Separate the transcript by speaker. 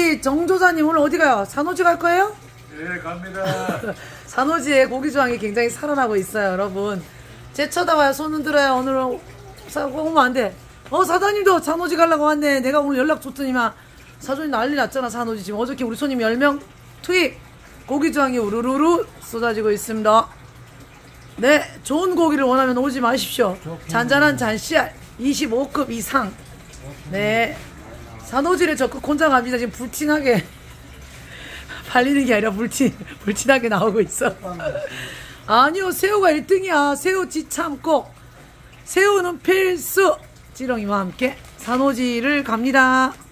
Speaker 1: 우리 정조사님 오늘 어디 가요? 산호지 갈 거예요?
Speaker 2: 예, 갑니다.
Speaker 1: 산호지에 고기조항이 굉장히 살아나고 있어요, 여러분. 제 쳐다봐요, 손 흔들어요. 오늘은 오면 안 돼. 사장님도 산호지 가려고 왔네. 내가 오늘 연락 줬더니만 사돈이 난리 났잖아, 산호지. 지금 어저께 우리 손님 10명 투입. 고기조항이 우르르르 쏟아지고 있습니다. 네, 좋은 고기를 원하면 오지 마십시오. 잔잔한 잔씨알 25급 이상. 네, 산호지를 적극 혼자 갑니다. 지금 불티나게 팔리는 게 아니라 불티나게 나오고 있어. 아니요, 새우가 1등이야. 새우 지참 꼭. 새우는 필수. 지렁이와 함께 산호지를 갑니다.